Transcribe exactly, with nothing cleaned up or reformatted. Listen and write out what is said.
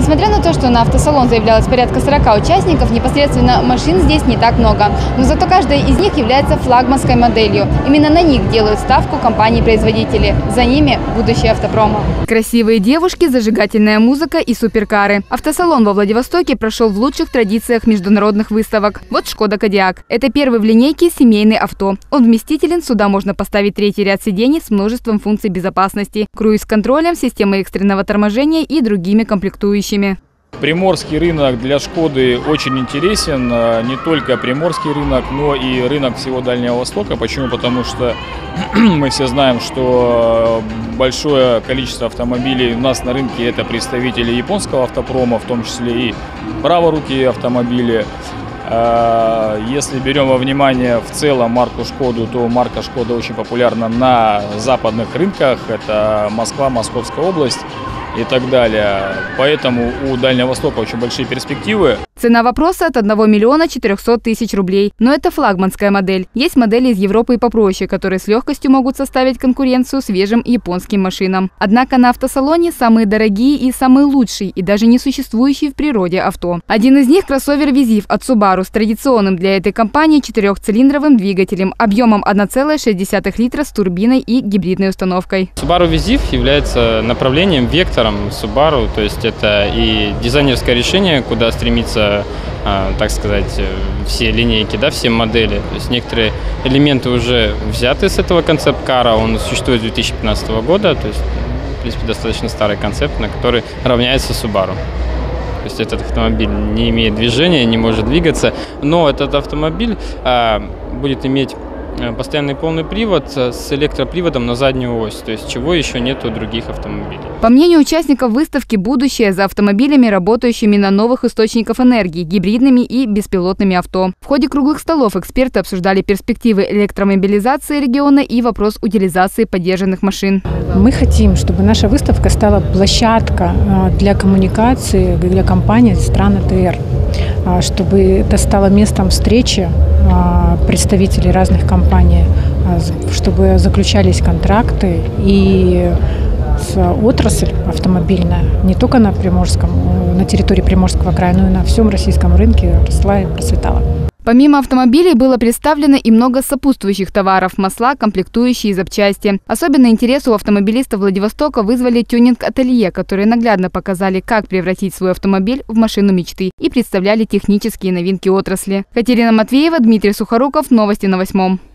Несмотря на то, что на автосалон заявлялось порядка сорока участников, непосредственно машин здесь не так много. Но зато каждая из них является флагманской моделью. Именно на них делают ставку компании-производители. За ними будущее автопрома. Красивые девушки, зажигательная музыка и суперкары. Автосалон во Владивостоке прошел в лучших традициях международных выставок. Вот Шкода Кодиак. Это первый в линейке семейный авто. Он вместителен, сюда можно поставить третий ряд сидений с множеством функций безопасности, круиз-контролем, системой экстренного торможения и другими комплектующими. Приморский рынок для Шкоды очень интересен. Не только приморский рынок, но и рынок всего Дальнего Востока. Почему? Потому что мы все знаем, что большое количество автомобилей у нас на рынке – это представители японского автопрома, в том числе и праворукие автомобили. Если берем во внимание в целом марку Шкоду, то марка Шкода очень популярна на западных рынках. Это Москва, Московская область и так далее. Поэтому у Дальнего Востока очень большие перспективы. Цена вопроса от одного миллиона четырёхсот тысяч рублей. Но это флагманская модель. Есть модели из Европы и попроще, которые с легкостью могут составить конкуренцию свежим японским машинам. Однако на автосалоне самые дорогие и самые лучшие, и даже не существующие в природе авто. Один из них – кроссовер Визив от Subaru с традиционным для этой компании четырехцилиндровым двигателем объемом одна целая шесть десятых литра с турбиной и гибридной установкой. Subaru Визив является направлением, вектором Subaru, то есть это и дизайнерское решение, куда стремится, так сказать, все линейки, да, все модели. То есть некоторые элементы уже взяты с этого концепт-кара, он существует с две тысячи пятнадцатого года, то есть, в принципе, достаточно старый концепт, на который равняется Subaru. То есть этот автомобиль не имеет движения, не может двигаться, но этот автомобиль а, будет иметь постоянный полный привод с электроприводом на заднюю ось, то есть чего еще нет у других автомобилей. По мнению участников выставки, будущее за автомобилями, работающими на новых источниках энергии, гибридными и беспилотными авто. В ходе круглых столов эксперты обсуждали перспективы электромобилизации региона и вопрос утилизации подержанных машин. Мы хотим, чтобы наша выставка стала площадкой для коммуникации для компаний стран э тэ эр, чтобы это стало местом встречи представителей разных компаний, чтобы заключались контракты и отрасль автомобильная не только на Приморском, на территории Приморского края, но и на всем российском рынке росла и процветала. Помимо автомобилей было представлено и много сопутствующих товаров – масла, комплектующие и запчасти. Особенно интерес у автомобилистов Владивостока вызвали тюнинг-ателье, которые наглядно показали, как превратить свой автомобиль в машину мечты и представляли технические новинки отрасли. Катерина Матвеева, Дмитрий Сухоруков. Новости на восьмом.